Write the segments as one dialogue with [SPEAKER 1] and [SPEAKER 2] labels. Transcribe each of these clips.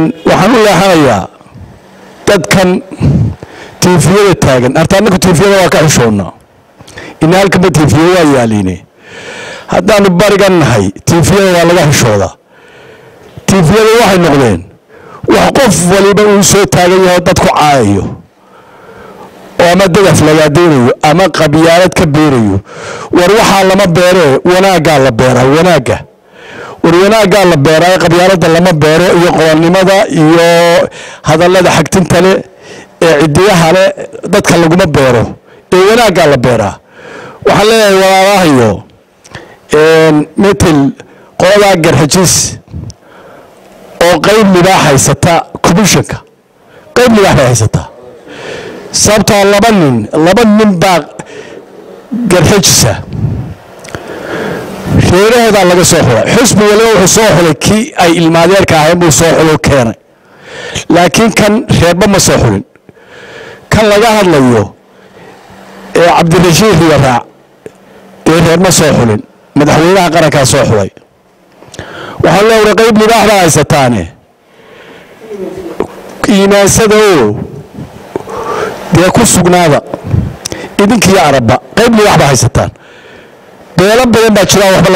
[SPEAKER 1] waxaan u leexanayaa dadkan tiifiyada taagan arta annagu tiifiyada waa ka xishoonnaa ina halkanba tiifiya waa yaaliine haddaanu barigan nahay tiifiyada waa laga xishoodaa tiifiyada waxay noqdeen wax qof waliba uu soo taagan yahay dadku caayayo oo ama dadaf laga doonayo ama qabyaalad ka beerayo war waxa lama beero wanaaga la beeraa wanaaga warwanaaga la beeraa qabyaalada lama beero iyo qoolnimada iyo hadallada xagtinta leh ee cidiyaha leh dadka laguma beero ee wanaaga la beeraa waxa leeyahay walaahayo metel qolada garxajis oo qayb libaax haysata kubishanka qayb libaax haysata sabta laba nin baa garxajisa reerahooda laga soo xulay xisbi waliba wuxuu soo xulay kii ay ilmaadeerka ahayn buu soo xulo keenay laakiin kan reerba ma soo xulin kan laga hadlayo ee cabdirashiid yaraac ee reer ma soo xulin madaxweynaha qaranka soo xulay waxa la wada qayb libaax baa haysataane iimaansada oo dee ku sugnaada idinkii arabba qayb libaax baa haysataan beelo badan baa jira waxba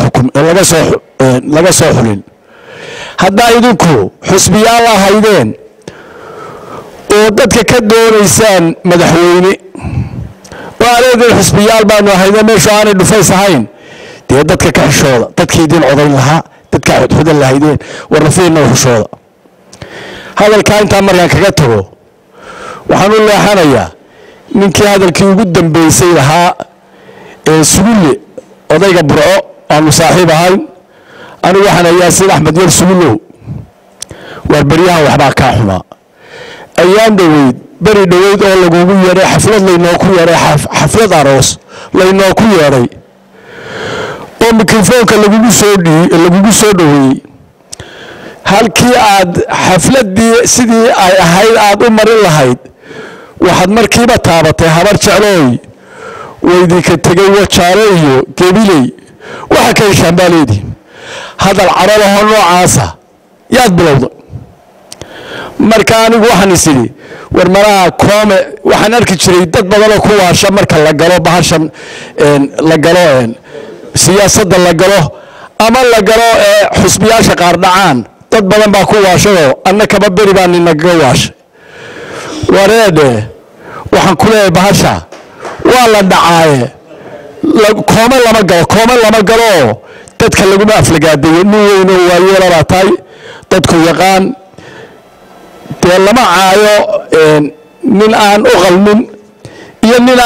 [SPEAKER 1] laga soo xulin haddaa idinku xusbiyaal ahaydeen oo dadka ka doonaysaan madaxweyne oo areedeen xusbiyaal baanu ahaydeen meesha aanay dhufays ahayn dee dadka ka xishooda dadkii idin codayn lahaa dadka xudxudan lahaydeen warrafiinna xishooda hadalkaa intaa markaan kaga tago waxaan u leexanayaa ninkii hadalkii ugu dambeysay lahaa ee sugulle odayga burco aanu saaxiib ahayn anigu waxaan ayaa sida axmed yar sugulow war baryahan waxbaa kaa xumaa ayaan dhaweyd beri dhaweyd oo lagugu yeedhay xaflad laynoo ku yeedhay xaflad aroos laynoo ku yeedhay oo mikrofoonka lagugu soo dhaweeyey halkii aad xafladdii sidii ay ahayd aad u marin lahayd waxaad markiiba taabatay habar jeclooy waydinka tegay wajaale iyo gebiley waxa ka heshaan baa leedii hadal caralaho noocaasa yaad bilowda marka anigu waxaan isidhi war malaha koome waxaan arki jiray dad badanoo ku waasha marka la galo bahashan la galo siyaasadda la galo ama la galo xusbiyaasha qaar dhacaan dad badan baa ku waashadoo anna kaba beri baa ninagaga waashay wareedhe waxaan ku leeyahay bahasha waa la dhacaaye koome lama galo dadka laguma aflagaadayo nin weyn oo waayeela baa tahay dadku yaqaan dee lama caayo nin aan u qalmin iyo nin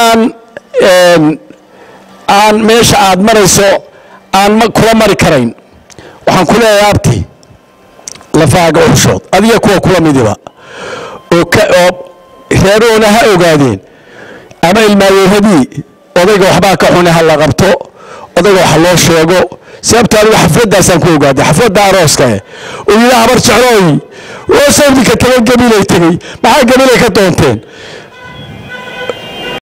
[SPEAKER 1] aan meesha aad marayso aan kula mari karayn waxaan ku leeyahay abti lafaaga uxushood adiga kuwa kula midiba oo reeroona ha ogaadeen ama ilmaadeeradii odayga waxbaa ka xune ha la qabto odayga waxa loo sheego sababta anigu xafladdaasaan ku ogaaday xafladda arooska oo yidhi habar jeclooy oo sawdika tagay gabilay tagay maxaa gabilay ka doonteen